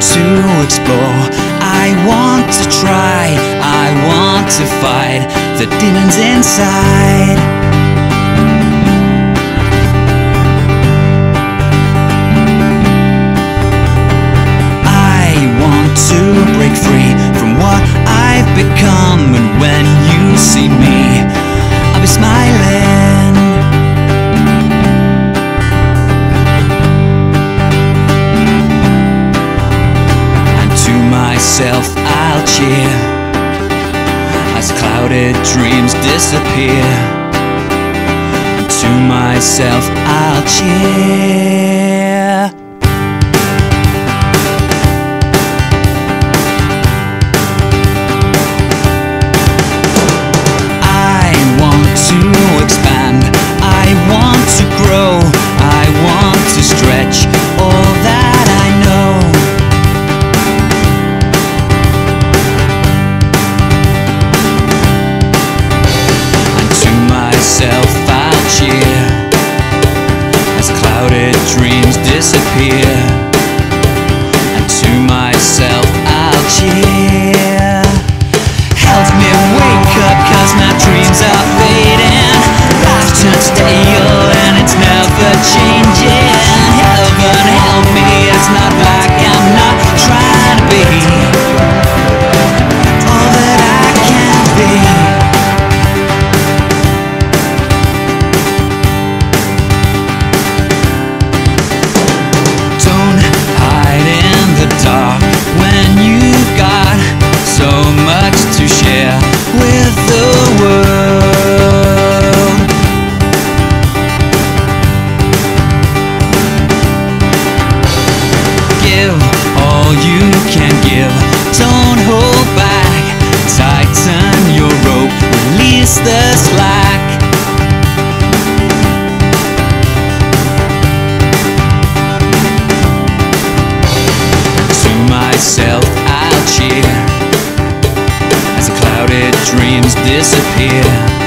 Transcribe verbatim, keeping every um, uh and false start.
to explore, I want to try, I want to fight the demons inside. I want to break free from what I've become, and when you see me, I'll be smiling. Myself I'll cheer as clouded dreams disappear, and to myself I'll cheer. I want to expand, I want to grow, I want to stretch all that I know. I'll cheer as clouded dreams disappear, and to myself I'll cheer. Help me wake up, cause my dreams are fading. Life turns stale and it's never changing. Heaven help me, it's not like I'm not trying to be all that I can be. Dark when you've got so much to share with the world. Give all you can give, don't hold back. Tighten your rope, release the slack. Myself I'll cheer as clouded dreams disappear,